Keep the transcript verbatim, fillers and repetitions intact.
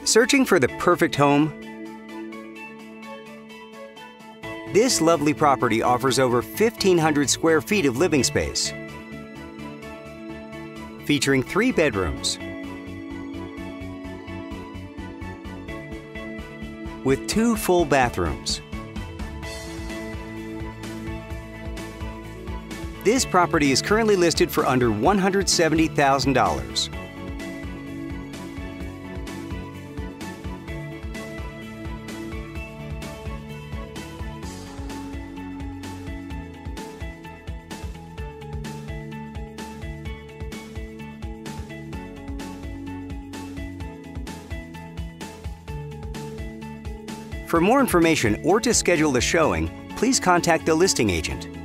Searching for the perfect home? This lovely property offers over fifteen hundred square feet of living space, featuring three bedrooms with two full bathrooms. This property is currently listed for under one hundred seventy thousand dollars. For more information or to schedule a showing, please contact the listing agent.